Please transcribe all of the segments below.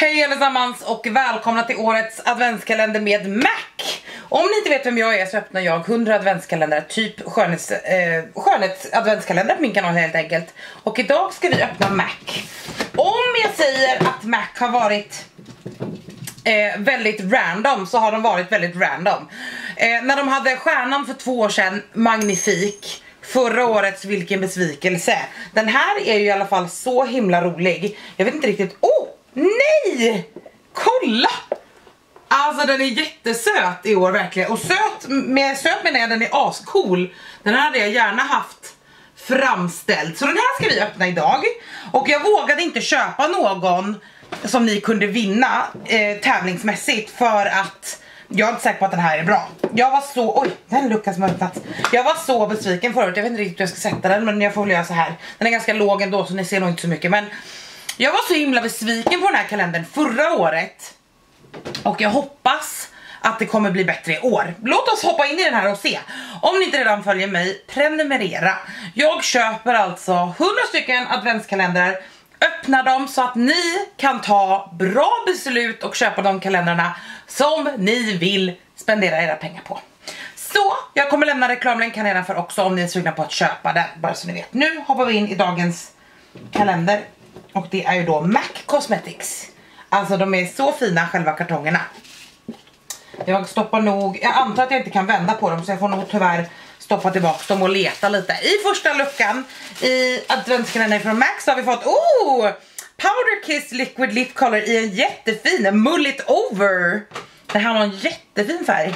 Hej allesammans och välkomna till årets adventskalender med Mac. Om ni inte vet vem jag är så öppnar jag 100 adventskalendrar, typ skönhets adventskalendrar på min kanal helt enkelt. Och idag ska vi öppna Mac. Om jag säger att Mac har varit väldigt random så har de varit väldigt random. När de hade stjärnan för 2 år sedan, magnifik. Förra årets vilken besvikelse. Den här är ju i alla fall så himla rolig. Jag vet inte riktigt. Oh, nej! Kolla! Alltså den är jättesöt i år verkligen. Och söt menar jag den är ascool. Den här hade jag gärna haft framställd. Så den här ska vi öppna idag. Och jag vågade inte köpa någon som ni kunde vinna tävlingsmässigt för att jag är inte säker på att den här är bra. Jag var så... Oj, den luckan som har öppnats. Jag var så besviken förut. Jag vet inte riktigt hur jag ska sätta den, men jag får väl göra så här. Den är ganska låg ändå så ni ser nog inte så mycket. Men jag var så himla besviken på den här kalendern förra året. Och jag hoppas att det kommer bli bättre i år. Låt oss hoppa in i den här och se. Om ni inte redan följer mig, prenumerera. Jag köper alltså 100 stycken adventskalendrar. Öppna dem så att ni kan ta bra beslut och köpa de kalendrarna som ni vill spendera era pengar på. Så jag kommer lämna reklamlänken nedanför också om ni är sugna på att köpa den, bara så ni vet. Nu hoppar vi in i dagens kalender. Och det är ju då Mac Cosmetics. Alltså de är så fina själva kartongerna. Jag stoppar nog, jag antar att jag inte kan vända på dem så jag får nog tyvärr stoppa tillbaka dem och leta lite. I första luckan i adventskalendern från Mac så har vi fått Powder Kiss Liquid Lip Color i en jättefin Mullet Over. Det här har en jättefin färg.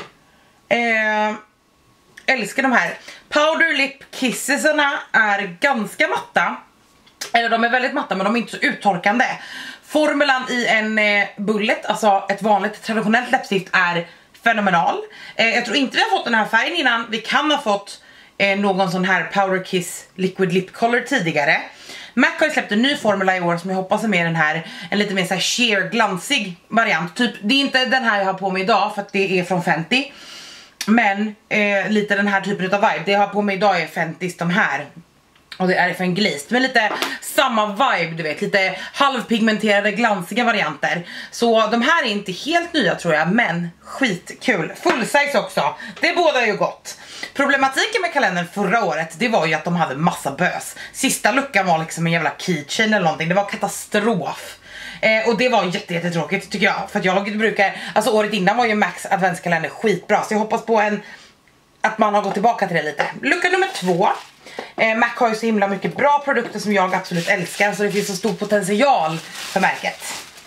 Älskar de här. Powder Lip Kissesarna är ganska matta. Eller de är väldigt matta men de är inte så uttorkande. Formulan i en bullet, alltså ett vanligt traditionellt läppstift, är fenomenal. Jag tror inte vi har fått den här färgen innan. Vi kan ha fått någon sån här Powder Kiss Liquid Lip Color tidigare. Mac har ju släppt en ny formula i år som jag hoppas är med den här. En lite mer så här sheer glansig variant. Typ, det är inte den här jag har på mig idag för att det är från Fenty. Men lite den här typen av vibe. Det jag har på mig idag är Fentys de här. Och det är för en glist. Men lite samma vibe, du vet. Lite halvpigmenterade, glansiga varianter. Så de här är inte helt nya tror jag. Men skitkul. Full size också. Det båda ju gott. Problematiken med kalendern förra året, det var ju att de hade massa bös. Sista luckan var liksom en jävla keychain eller någonting. Det var katastrof. Och det var jättetråkigt tycker jag. För att jag brukar, alltså året innan var ju Max adventskalender skitbra. Så jag hoppas på att man har gått tillbaka till det lite. Lucka nummer 2. Mac har ju så himla mycket bra produkter som jag absolut älskar. Så det finns så stor potential för märket.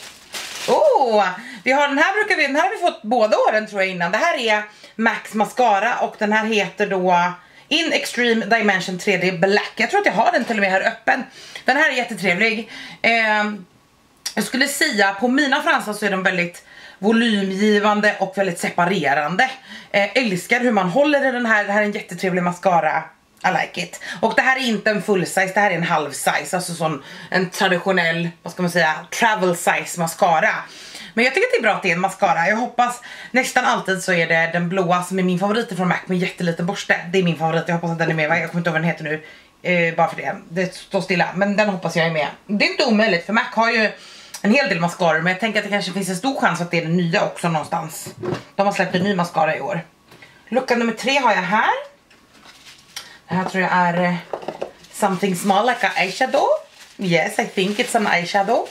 Vi har den här har vi fått båda åren tror jag innan. Det här är Max Mascara och den här heter då In Extreme Dimension 3D Black. Jag tror att jag har den till och med här öppen. Den här är jättetrevlig. Jag skulle säga på mina fransar så är de väldigt volymgivande och väldigt separerande. Älskar hur man håller i den här. Det här är en jättetrevlig mascara. I like it. Och det här är inte en full size, det här är en halv size. Alltså sån en traditionell, vad ska man säga, travel size mascara. Men jag tycker att det är bra att det är en mascara. Jag hoppas, nästan alltid så är det den blåa som är min favorit från Mac med jätteliten borste. Det är min favorit, jag hoppas att den är med. Jag kommer inte ihåg vad den heter nu, bara för det står stilla. Men den hoppas jag är med. Det är inte omöjligt för Mac har ju en hel del mascaror. Men jag tänker att det kanske finns en stor chans att det är den nya också någonstans. De har släppt en ny mascara i år. Lucka nummer 3 har jag här. Det här tror jag är something small like a eyeshadow. Yes, I think it's an eyeshadow.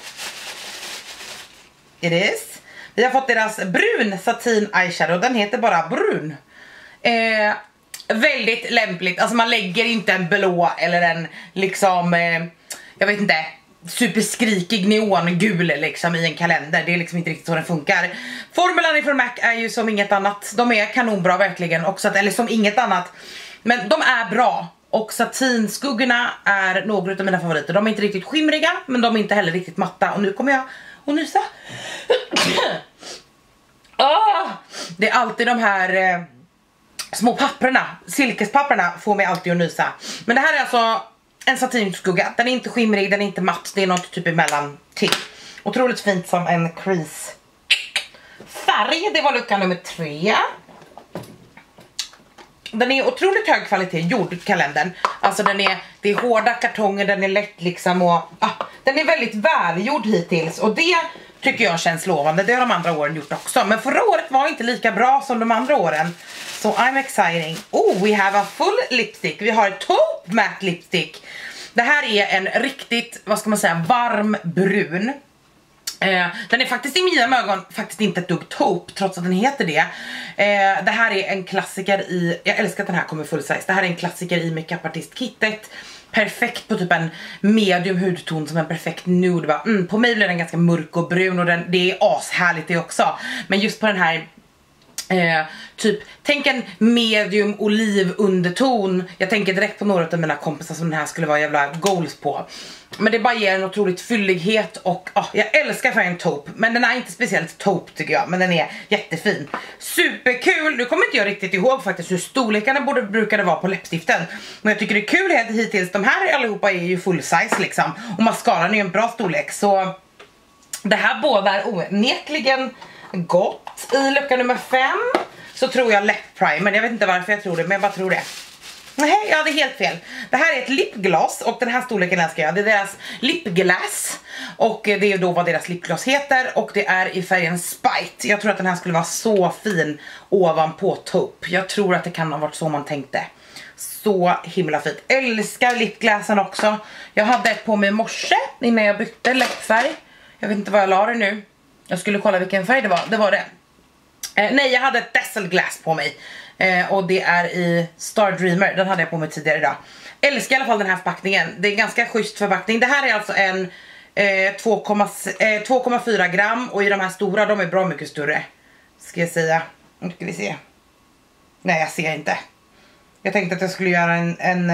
It is. Vi har fått deras brun satin eyeshadow. Den heter bara brun. Väldigt lämpligt. Alltså man lägger inte en blå eller en liksom, jag vet inte, superskrikig neongul liksom i en kalender. Det är liksom inte riktigt så den funkar. Formulan från Mac är ju som inget annat. De är kanonbra verkligen också, eller som inget annat. Men de är bra. Och satinskuggorna är några av mina favoriter. De är inte riktigt skimriga, men de är inte heller riktigt matta. Och nu kommer jag att nysa. Det är alltid de här små papperna. Silkespapperna får mig alltid att nysa. Men det här är alltså en satinskugga. Den är inte skimrig, den är inte matt. Det är något typ emellan till. Otroligt fint som en crease färg. Det var lucka nummer 3. Den är otroligt hög kvalitet gjord, kalendern. Alltså det är hårda kartonger, den är lätt liksom och den är väldigt välgjord hittills. Och det tycker jag känns lovande. Det har de andra åren gjort också. Men förra året var inte lika bra som de andra åren. Så I'm exciting. Oh, we have a full lipstick. Vi har Taupe Matte Lipstick. Det här är en riktigt, vad ska man säga, varm brun. Den är faktiskt i mina ögon faktiskt inte ett dugg taupe, trots att den heter det. Det här är en klassiker i, jag älskar att den här kommer full size. Det här är en klassiker i Makeup Artist-kittet. Perfekt på typ en medium hudton, som en perfekt nude. På mig blir den ganska mörk och brun, och det är ashärligt det också. Men just på den här typ, tänk en medium olivunderton. Jag tänker direkt på några av mina kompisar som den här skulle vara jävla goals på. Men det bara ger en otroligt fyllighet. Och jag älskar färgen taupe. Men den är inte speciellt taupe tycker jag. Men den är jättefin. Superkul. Nu kommer inte jag riktigt ihåg faktiskt hur storlekarna brukade vara på läppstiften. Men jag tycker det är kul hittills. De här allihopa är ju full size liksom. Och mascaran är ju en bra storlek. Så det här bådar onekligen gott. I lucka nummer 5 så tror jag läppprimer. Jag vet inte varför jag tror det, men jag bara tror det. Nej, ja, det är helt fel. Det här är ett lipgloss, och den här storleken älskar jag. Det är deras lipglass, och det är ju då vad deras lipgloss heter. Och det är i färgen Spite. Jag tror att den här skulle vara så fin ovanpå taupe. Jag tror att det kan ha varit så man tänkte. Så himla fint. Älskar lipglassen också. Jag hade ett på mig i morse innan jag bytte läppfärg. Jag vet inte vad jag la det nu. Jag skulle kolla vilken färg det var. Det var det. Nej, jag hade ett Dazzle Glass på mig. Och det är i Star Dreamer. Den hade jag på mig tidigare idag. Älskar i alla fall den här förpackningen. Det är en ganska schysst förpackning. Det här är alltså en 2,4 gram. Och i de här stora, de är bra mycket större. Ska jag säga. Nu ska vi se. Nej, jag ser inte. Jag tänkte att jag skulle göra en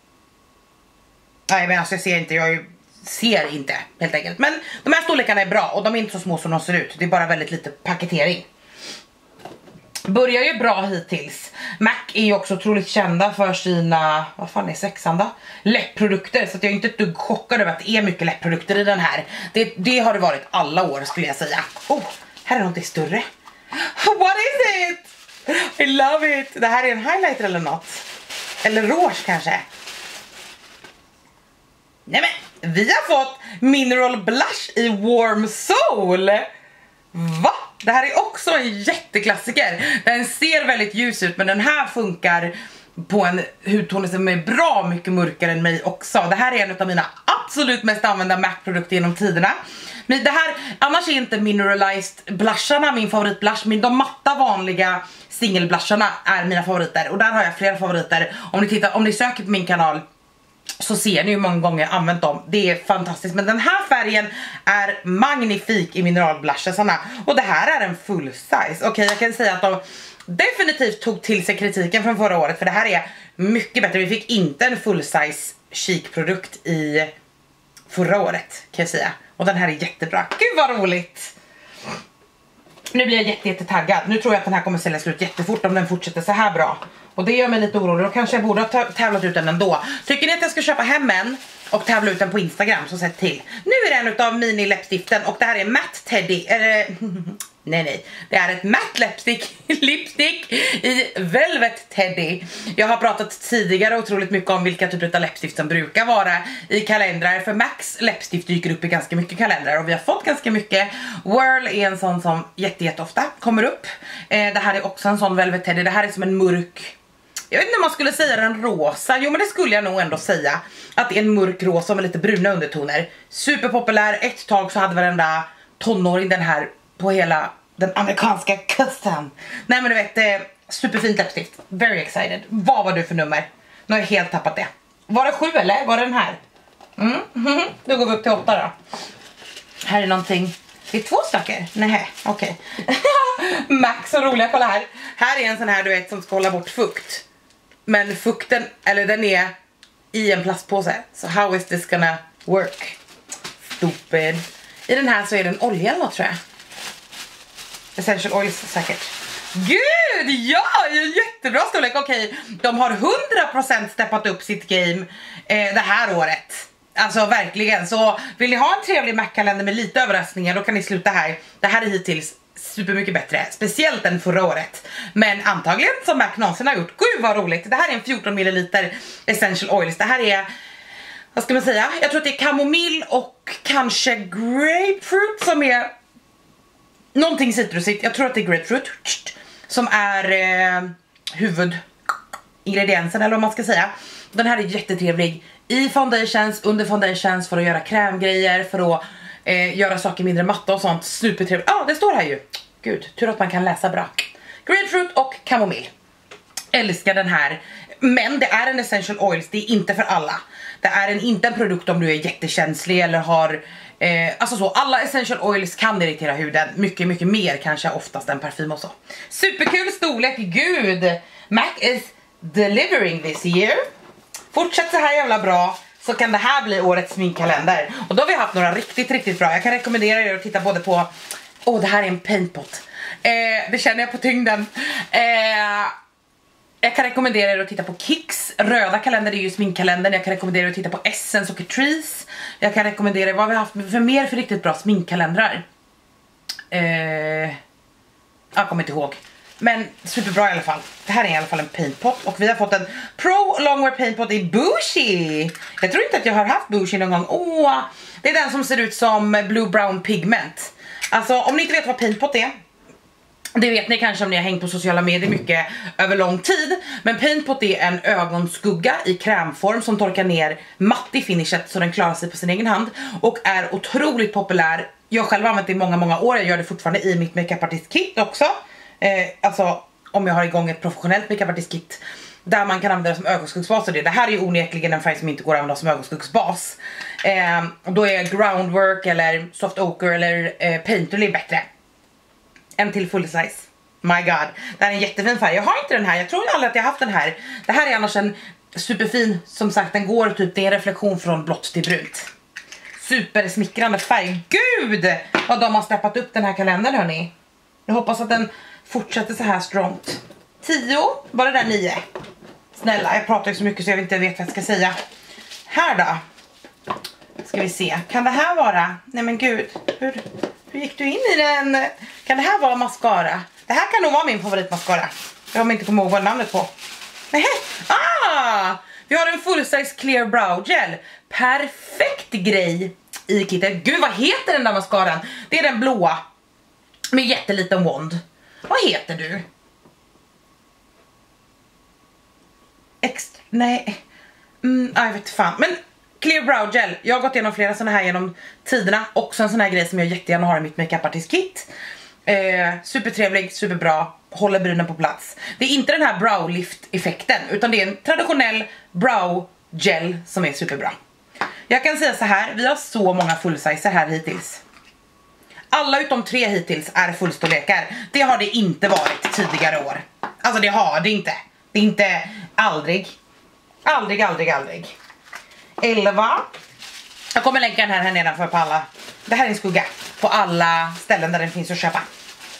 nej, men alltså jag ser inte. Jag ser inte helt enkelt. Men de här storlekarna är bra. Och de är inte så små som de ser ut. Det är bara väldigt lite paketering. Börjar ju bra hittills. MAC är ju också otroligt kända för sina, vad fan är sexan då? Läppprodukter, så att jag är inte ett dugg chockad över att det är mycket läppprodukter i den här. Det har det varit alla år skulle jag säga. Oh, här är något större. What is it? I love it. Det här är en highlighter eller något. Eller rouge kanske. Nej men, vi har fått Mineral Blush i Warm Soul. Va? Det här är också en jätteklassiker. Den ser väldigt ljus ut, men den här funkar på en hudton som är bra mycket mörkare än mig också. Det här är en av mina absolut mest använda MAC-produkter genom tiderna. Men det här, annars är inte mineralized blusharna min favoritblush, men de matta vanliga singelblusharna är mina favoriter. Och där har jag flera favoriter. Om ni söker på min kanal så ser ni ju många gånger jag använt dem. Det är fantastiskt. Men den här färgen är magnifik i mineralblushesarna. Och det här är en full size. Okej, jag kan säga att de definitivt tog till sig kritiken från förra året. För det här är mycket bättre. Vi fick inte en full size chic produkt i förra året, kan jag säga. Och den här är jättebra. Gud vad roligt! Nu blir jag jättetaggad. Nu tror jag att den här kommer sälja slut jättefort om den fortsätter så här bra. Och det gör mig lite orolig. Då kanske jag borde ha tävlat ut den ändå. Tycker ni att jag ska köpa hem en och tävla ut den på Instagram, så sätt till. Nu är det en utav mini läppstiften, och det här är matte teddy. Nej. Det är ett matte lipstick i Velvet Teddy. Jag har pratat tidigare otroligt mycket om vilka typer av läppstift som brukar vara i kalendrar. För Max läppstift dyker upp i ganska mycket kalendrar, och vi har fått ganska mycket. Whirl är en sån som jätteofta kommer upp. Det här är också en sån Velvet Teddy. Det här är som en mörk, jag vet inte om man skulle säga den rosa. Jo, men det skulle jag nog ändå säga. Att det är en mörk rosa med lite bruna undertoner. Superpopulär. Ett tag så hade varenda tonåring den här på hela den amerikanska kusten. Nej, men du vet, superfint läppstift. Very excited. Vad var du för nummer? Nu har jag helt tappat det. Var det 7 eller? Var det den här? Då går vi upp till 8 då. Här är någonting. Det är 2 stycken. Nej, okej. Max och roliga, kolla här. Här är en sån här, du vet, som ska hålla bort fukt. Men fukten, eller den är i en plastpåse. Så how is this gonna work? Stupid. I den här så är det en olja eller något, tror jag. Essential oils säkert. Gud, ja, jättebra storlek. Okej, de har 100% steppat upp sitt game det här året. Alltså verkligen. Så vill ni ha en trevlig Mac-kalender med lite överraskningar, då kan ni sluta här. Det här är hittills supermycket bättre, speciellt än förra året. Men antagligen som Mac någonsin har gjort. Gud vad roligt. Det här är en 14 ml essential oils. Det här är, vad ska man säga? Jag tror att det är kamomill och kanske grapefruit som är någonting citrusigt, jag tror att det är grapefruit som är huvudingrediensen eller vad man ska säga. Den här är jättetrevlig i foundations, under foundations, för att göra krämgrejer, för att göra saker mindre matta och sånt. Supertrevligt. Ja, det står här ju. Gud, tur att man kan läsa bra. Grapefruit och kamomill. Älskar den här. Men det är en essential oils, det är inte för alla. Det är inte en produkt om du är jättekänslig eller har alltså så, alla essential oils kan irritera huden mycket, mycket mer kanske oftast än parfym och så. Superkul storlek, gud. MAC is delivering this year. Fortsätt så här jävla bra, så kan det här bli årets sminkkalender. Och då har vi haft några riktigt bra. Jag kan rekommendera er att titta både på, det här är en paintpot. Det känner jag på tyngden. Jag kan rekommendera er att titta på Kicks röda kalender, det är ju sminkkalendern. Jag kan rekommendera er att titta på Essence och Catrice. Jag kan rekommendera er vad vi har haft för mer för riktigt bra sminkkalendrar. Jag kommer inte ihåg. Men superbra i alla fall. Det här är i alla fall en paintpot. Och vi har fått en Pro Longwear paintpot i Bougie. Jag tror inte att jag har haft Bougie någon gång. Det är den som ser ut som Blue Brown Pigment. Alltså om ni inte vet vad paintpot är, det vet ni kanske om ni har hängt på sociala medier mycket över lång tid. Men paintpot är en ögonskugga i krämform som torkar ner matt i finishet så den klarar sig på sin egen hand. Och är otroligt populär. Jag själv har använt det i många år. Jag gör det fortfarande i mitt makeup artist kit också. Alltså om jag har igång ett professionellt makeup artist kit där man kan använda det som ögonskuggsbas. Och det här är ju onekligen en färg som inte går att använda som ögonskuggsbas. Då är groundwork eller soft ochre eller painterly bättre än till full size. My god, det här är en jättefin färg. Jag har inte den här, jag tror aldrig att jag har haft den här. Det här är annars en superfin, som sagt den går typ, det är en reflektion från blått till brunt. Supersmickrande färg. Gud vad de har steppat upp den här kalendern, hörni. Jag hoppas att den fortsätter så här strongt. 10, var det där 9? Snälla, jag pratar ju så mycket så jag inte vet vad jag ska säga. Här då. Ska vi se, kan det här vara, nej men gud, hur gick du in i den? Kan det här vara mascara? Det här kan nog vara min favoritmascara. Jag har inte kommit ihåg vad namnet på. Nej. Vi har en full size clear brow gel. Perfekt grej i kittet. Gud, vad heter den där mascaran? Det är den blåa med jätteliten wand. Vad heter du? Nej. Jag vet fan. Men clear brow gel. Jag har gått igenom flera sådana här genom tiderna. Också en sån här grej som jag jättegärna har i mitt makeup artist kit. Supertrevlig, superbra. Håller brynen på plats. Det är inte den här brow lift effekten, utan det är en traditionell brow gel som är superbra. Jag kan säga så här, vi har så många fullsizer här hittills. Alla utom 3 hittills är fullstorlekar. Det har det inte varit tidigare år. Alltså det har det inte. Det är inte aldrig. Aldrig. 11. Jag kommer länka den här nedanför på alla. Det här är en skugga på alla ställen där den finns att köpa.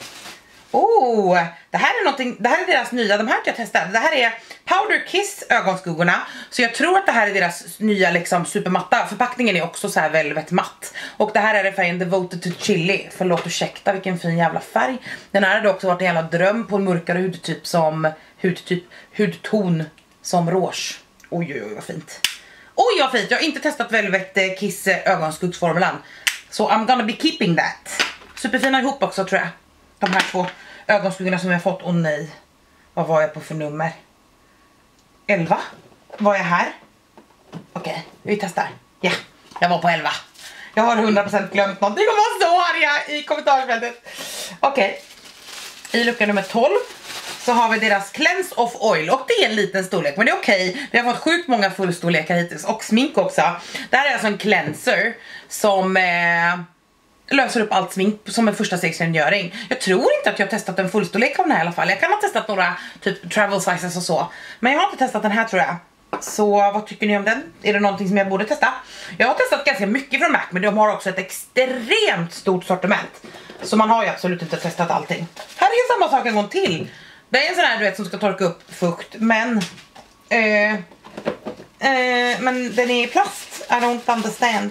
Det här är någonting, det här är deras nya, de här har jag testat. Det här är Powder Kiss ögonskuggorna. Så jag tror att det här är deras nya liksom supermatta. Förpackningen är också så här väldigt matt. Och det här är färgen Devoted to Chili. Förlåt, ursäkta vilken fin jävla färg. Den här hade också varit en jävla dröm på en mörkare hudton som rouge. Oj vad fint. Oj vad fint, jag har inte testat Velvet Kiss ögonskuggsformulan. Så I'm gonna be keeping that. Superfina ihop också tror jag. De här 2 ögonskuggorna som jag fått. Åh nej. Vad var jag på för nummer? 11? Var jag här? Okej, vi testar. Ja, jag var på 11. Jag har 100% glömt någonting och var så arga i kommentarsfältet. Okej. I lucka nummer 12 så har vi deras Cleanse Off Oil. Och det är en liten storlek, men det är okej. Vi har fått sjukt många fullstorlekar hittills. Och smink också. Det här är alltså en cleanser som löser upp allt smink som en första stegsrengöring. Jag tror inte att jag har testat en fullstorlek av den här i alla fall. Jag kan ha testat några typ travel sizes och så. Men jag har inte testat den här tror jag. Så vad tycker ni om den? Är det någonting som jag borde testa? Jag har testat ganska mycket från MAC, men de har också ett extremt stort sortiment. Så man har ju absolut inte testat allting. Här är samma sak en gång till. Det är en sån här du vet som ska torka upp fukt. Men den är i plast. I don't understand.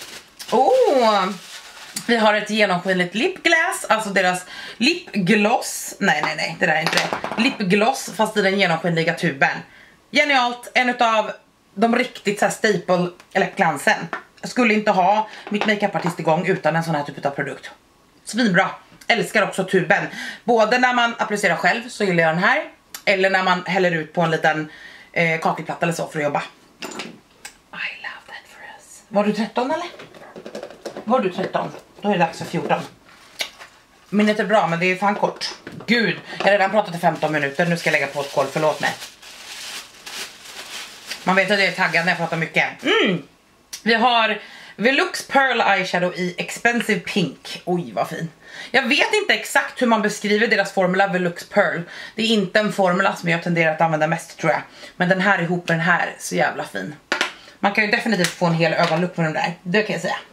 Vi har ett genomskinligt lipglass. Alltså deras lipgloss. Nej, det där är inte det. Lipgloss fast i den genomskinliga tuben. Genialt, en utav de riktigt så här staple läppglansen. Jag skulle inte ha mitt makeup artist igång utan en sån här typ av produkt. Svinbra, älskar också tuben. Både när man applicerar själv så gillar jag den här. Eller när man häller ut på en liten kakelplatta eller så för att jobba. I love that for us. Var du 13 eller? Var du 13? Då är det dags för 14. Minnet är bra men det är fan kort. Gud, jag har redan pratat i 15 minuter. Nu ska jag lägga på ett kol, förlåt mig. Man vet att jag är taggad när jag pratar mycket. Vi har Velux Pearl Eyeshadow i Expensive Pink. Oj vad fin. Jag vet inte exakt hur man beskriver deras formula Velux Pearl. Det är inte en formula som jag tenderar att använda mest tror jag. Men den här ihop med den här är så jävla fin. Man kan ju definitivt få en hel ögonlook med den där. Det kan jag säga.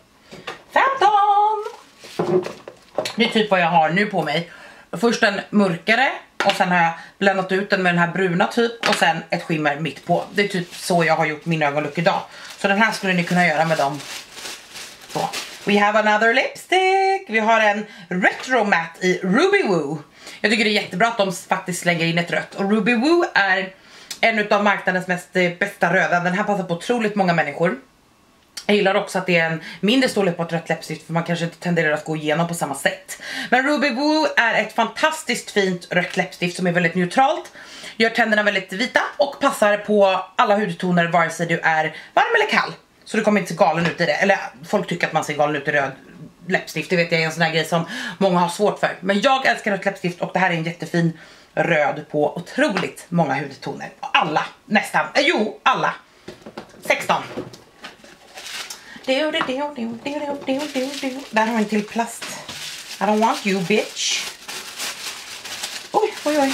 15! Det är typ vad jag har nu på mig. Först en mörkare. Och sen har jag blandat ut den med den här bruna typ. Och sen ett skimmer mitt på. Det är typ så jag har gjort min ögonlook idag. Så den här skulle ni kunna göra med dem. Så. We have another lipstick. Vi har en Retro Matte i Ruby Woo. Jag tycker det är jättebra att de faktiskt slänger in ett rött. Och Ruby Woo är en av marknadens bästa röda. Den här passar på otroligt många människor. Jag gillar också att det är en mindre storlek på ett rött läppstift för man kanske inte tenderar att gå igenom på samma sätt. Men Ruby Woo är ett fantastiskt fint rött läppstift som är väldigt neutralt. Gör tänderna väldigt vita och passar på alla hudtoner vare sig du är varm eller kall. Så du kommer inte se galen ut i det. Eller folk tycker att man ser galen ut i röd läppstift. Det vet jag är en sån här grej som många har svårt för. Men jag älskar rött läppstift och det här är en jättefin röd på otroligt många hudtoner. Alla, nästan. Alla. 16. Där har vi en till plast. I don't want you bitch. Oj.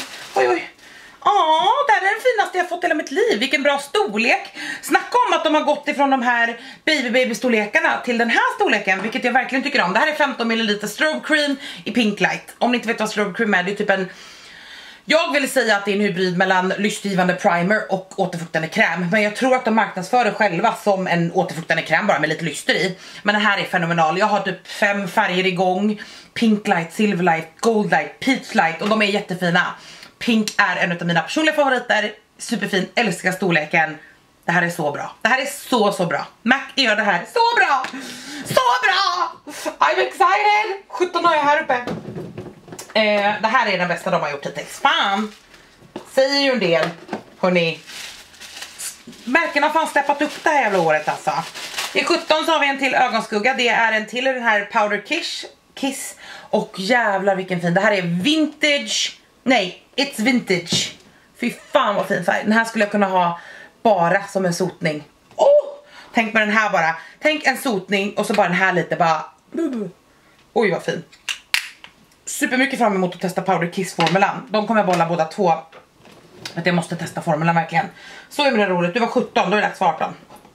Det här är den finaste jag fått i hela mitt liv. Vilken bra storlek. Snacka om att de har gått ifrån de här baby storlekarna till den här storleken, vilket jag verkligen tycker om. Det här är 15 ml strobe cream i Pink Light. Om ni inte vet vad strobe cream är, det är typ en... Jag vill säga att det är en hybrid mellan lystgivande primer och återfuktande kräm. Men jag tror att de marknadsför det själva som en återfuktande kräm bara med lite lyster i. Men den här är fenomenal. Jag har typ 5 färger igång. Pink Light, Silver Light, Gold Light, Peach Light. Och de är jättefina. Pink är en av mina personliga favoriter. Superfin, älskar storleken. Det här är så bra. Det här är så bra. MAC gör det här så bra. Så bra! I'm excited. 17 har jag här uppe. Det här är den bästa de har gjort hittills. Fan. Säger ju en del. Hörrni. Märken har fan steppat upp det här jävla året alltså. I 17 så har vi en till ögonskugga. Det är en till i den här Powder Kiss. Och jävlar vilken fin. Det här är vintage. Nej, it's vintage. Fy fan vad fin färg. Den här skulle jag kunna ha bara som en sotning. Tänk med den här bara. Tänk en sotning och så bara den här lite bara. Oj vad fin. Supermycket fram emot att testa Powder Kiss-formulan. De kommer jag bolla båda två. Att jag måste testa formulan verkligen. Så är det roligt. Du var 17, då är det dags för 18.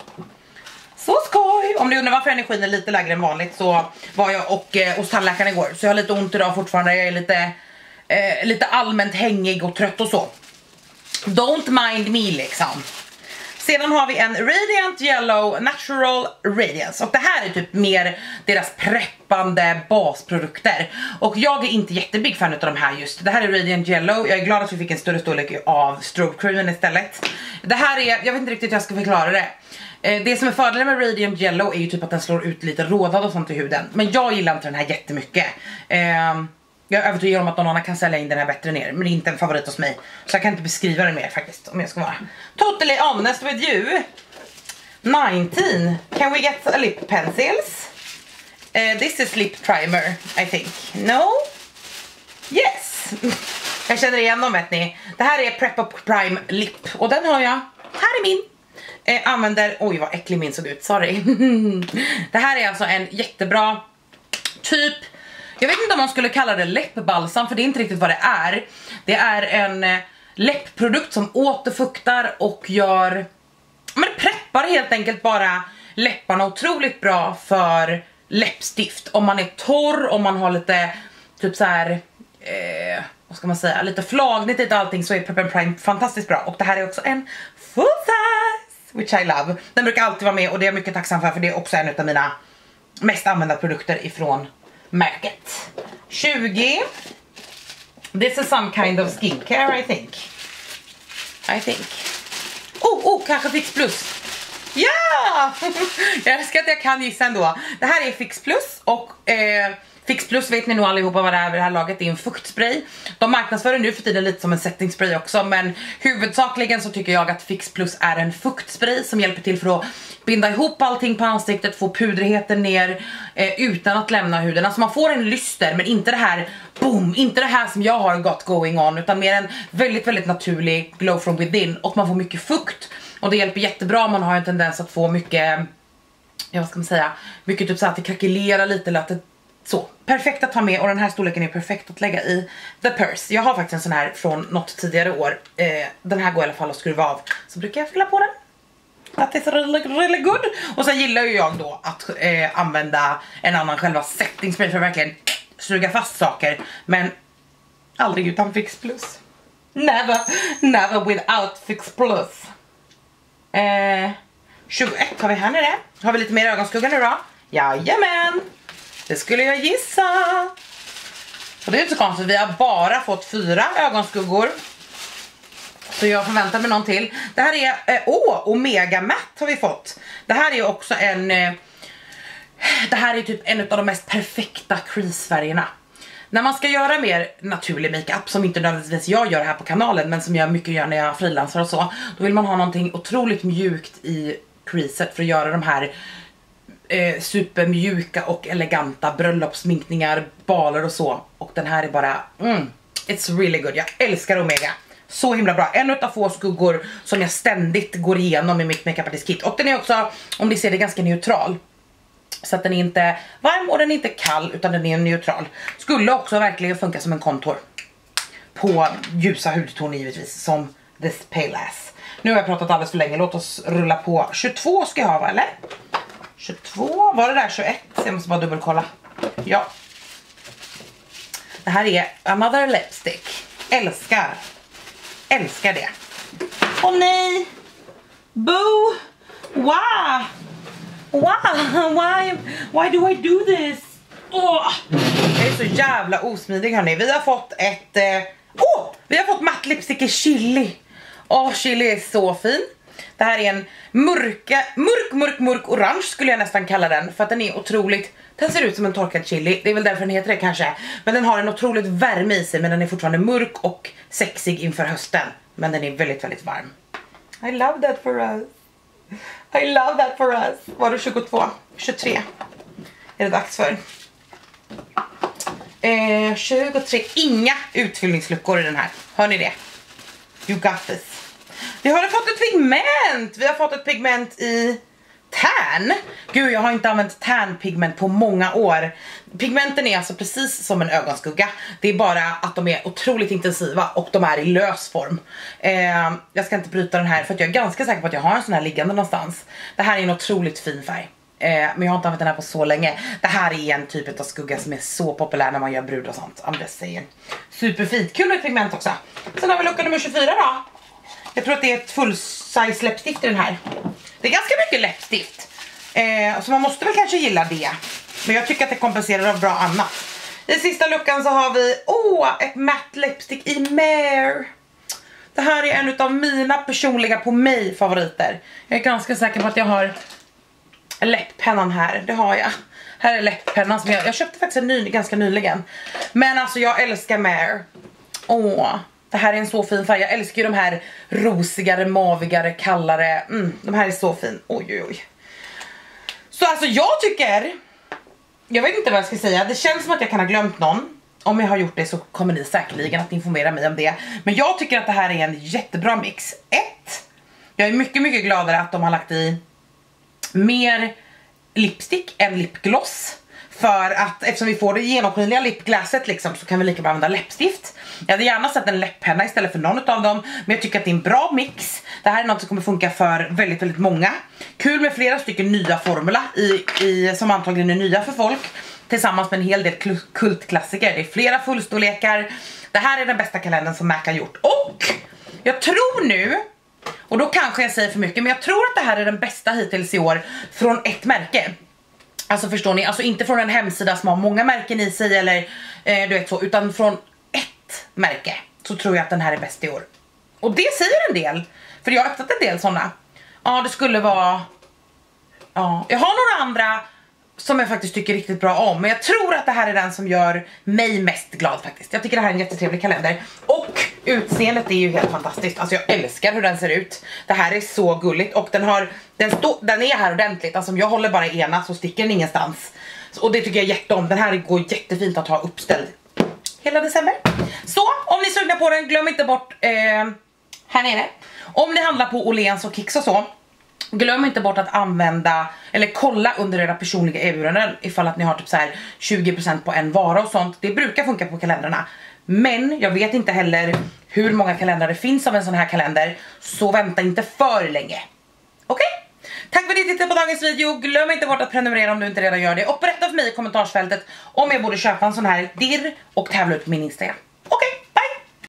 Så skoj! Om du undrar varför energin är lite lägre än vanligt så var jag hos tandläkaren igår. Så jag har lite ont idag fortfarande. Jag är lite allmänt hängig och trött och så. Don't mind me liksom. Sedan har vi en Radiant Yellow Natural Radiance. Och det här är typ mer deras preppande basprodukter. Och jag är inte jättebig fan av de här just. Det här är Radiant Yellow. Jag är glad att vi fick en större storlek av Strobe Creamen istället. Det här är, jag vet inte riktigt hur jag ska förklara det. Det som är fördelen med Radiant Yellow är ju typ att den slår ut lite rådad och sånt i huden. Men jag gillar inte den här jättemycket. Jag är övertygad om att någon annan kan sälja in den här bättre ner. Men det är inte en favorit hos mig. Så jag kan inte beskriva den mer faktiskt. Om jag ska vara totally honest with you. 19. Can we get a lip pencils? This is lip primer, I think. No? Yes. Jag känner igen dem, vet ni. Det här är Prep Up Prime Lip. Och den har jag. Här är min. Använder, oj vad äcklig min såg ut, sorry. Det här är alltså en jättebra typ. Jag vet inte om man skulle kalla det läppbalsam, för det är inte riktigt vad det är. Det är en läppprodukt som återfuktar och gör... Men det preppar helt enkelt bara läpparna otroligt bra för läppstift. Om man är torr, om man har lite typ så här... vad ska man säga? Lite flagnigt i allting, så är Prep and Prime fantastiskt bra. Och det här är också en full size, which I love. Den brukar alltid vara med och det är jag mycket tacksam för det är också en av mina mest använda produkter ifrån märket. 20. This is some kind of skincare, I think. Kanske Fix Plus. Ja! Jag älskar att jag kan gissa ändå. Det här är Fix Plus och Fix Plus vet ni nog allihopa vad det är vid det här laget. Det är en fuktspray. De marknadsför nu för tiden lite som en setting spray också, men huvudsakligen så tycker jag att Fix Plus är en fuktspray som hjälper till för att binda ihop allting på ansiktet, få pudrigheten ner utan att lämna huden. Alltså man får en lyster, men inte det här boom, inte det här som jag har got going on, utan mer en väldigt, väldigt naturlig glow from within, och man får mycket fukt. Och det hjälper jättebra om man har en tendens att få mycket, ja vad ska man säga, mycket typ så att det krackelerar lite eller att det så, perfekt att ta med, och den här storleken är perfekt att lägga i the purse. Jag har faktiskt en sån här från något tidigare år. Den här går i alla fall att skruva av. Så brukar jag fylla på den. That is really good. Och sen gillar ju jag då att använda en annan själva setting spray för att verkligen suga fast saker. Men aldrig utan Fix Plus. Never without Fix Plus. 21 har vi här nere. Har vi lite mer ögonskugga nu då? Jajamän! Det skulle jag gissa. Och det är inte så konstigt, vi har bara fått 4 ögonskuggor. Så jag förväntar mig någon till. Det här är, Omega Matte har vi fått. Det här är också en, det här är typ en av de mest perfekta creasefärgerna. När man ska göra mer naturlig makeup, som inte nödvändigtvis jag gör här på kanalen, men som jag mycket gör när jag frilansar och så, då vill man ha någonting otroligt mjukt i creaset för att göra de här supermjuka och eleganta bröllopssminkningar, baler och så. Och den här är bara, it's really good. Jag älskar Omega. Så himla bra. En av få skuggor som jag ständigt går igenom i mitt makeup artist kit. Och den är också, om ni ser det, ganska neutral. Så att den är inte varm och den är inte kall, utan den är neutral. Skulle också verkligen funka som en kontor. På ljusa hudtoner givetvis, som this pale ass. Nu har jag pratat alldeles för länge, låt oss rulla på. 22 ska jag ha, va, eller? 22, var det där 21? Så jag måste bara dubbelkolla. Ja. Det här är another lipstick. Älskar det. Åh nej! Boo! Why do I do this? Jag är så jävla osmidig, hörni. Vi har fått vi har fått matt lipstick i chili. Chili är så fin. Det här är en mörk orange skulle jag nästan kalla den, för att den är otroligt, den ser ut som en torkad chili. Det är väl därför den heter det kanske. Men den har en otroligt värme i sig, men den är fortfarande mörk och sexig inför hösten. Men den är väldigt, väldigt varm. I love that for us. Var det 22? 23 är det dags för. 23, inga utfyllningsluckor i den här. Hör ni det? You got this. Vi har fått ett pigment. Vi har fått ett pigment i tan. Gud, jag har inte använt tan-pigment på många år. Pigmenten är alltså precis som en ögonskugga. Det är bara att de är otroligt intensiva och de är i lös form. Jag ska inte bryta den här för att jag är ganska säker på att jag har en sån här liggande någonstans. Det här är en otroligt fin färg. Men jag har inte använt den här på så länge. Det här är en typ av skugga som är så populär när man gör brud och sånt. I'm just saying. Superfint. Kul med pigment också. Sen har vi lucka nummer 24 då. Jag tror att det är ett full-size läppstift i den här. Det är ganska mycket läppstift. Så man måste väl kanske gilla det. Men jag tycker att det kompenserar av bra annat. I sista luckan så har vi ett matte läppstick i Mare. Det här är en av mina personliga på mig favoriter. Jag är ganska säker på att jag har läpppennan här. Det har jag. Här är läpppennan som jag köpte faktiskt ganska nyligen. Men alltså jag älskar Mare. Det här är en så fin färg. Jag älskar ju de här rosigare, mavigare, kallare. De här är så fin. Oj. Så alltså jag tycker, jag vet inte vad jag ska säga. Det känns som att jag kan ha glömt någon. Om jag har gjort det så kommer ni säkerligen att informera mig om det. Men jag tycker att det här är en jättebra mix. Jag är mycket, mycket gladare att de har lagt i mer lipstick än lipgloss. För att eftersom vi får det genomskinliga lipglasset liksom, så kan vi lika bra använda läppstift. Jag hade gärna sett en läpppenna istället för någon av dem. Men jag tycker att det är en bra mix. Det här är något som kommer funka för väldigt, väldigt många. Kul med flera stycken nya formula som antagligen är nya för folk. Tillsammans med en hel del kultklassiker. Det är flera fullstorlekar. Det här är den bästa kalendern som Mac har gjort. Och jag tror nu, och då kanske jag säger för mycket, men jag tror att det här är den bästa hittills i år från ett märke. Alltså förstår ni, alltså inte från en hemsida som har många märken i sig eller du vet så, utan från ett märke. Så tror jag att den här är bäst i år. Och det säger en del, för jag har öppnat en del sådana. Ja, det skulle vara, jag har några andra som jag faktiskt tycker riktigt bra om. Men jag tror att det här är den som gör mig mest glad faktiskt. Jag tycker det här är en jättetrevlig kalender. Och utseendet är ju helt fantastiskt. Alltså jag älskar hur den ser ut. Det här är så gulligt. Och den är här ordentligt. Alltså om jag håller bara ena så sticker den ingenstans. Och det tycker jag jätteom. Den här går jättefint att ha uppställd hela december. Så om ni är sugna på den, glöm inte bort här nere. Om ni handlar på Åhléns och Kicks och så, glöm inte bort att använda eller kolla under era personliga erbjudanden ifall att ni har typ så här 20% på en vara och sånt. Det brukar funka på kalendrarna. Men jag vet inte heller hur många kalendrar det finns av en sån här kalender. Så vänta inte för länge. Okej? Tack för att ni tittade på dagens video. Glöm inte bort att prenumerera om du inte redan gör det. Och berätta för mig i kommentarsfältet om jag borde köpa en sån här dirr och tävla ut på min Instagram. Okej?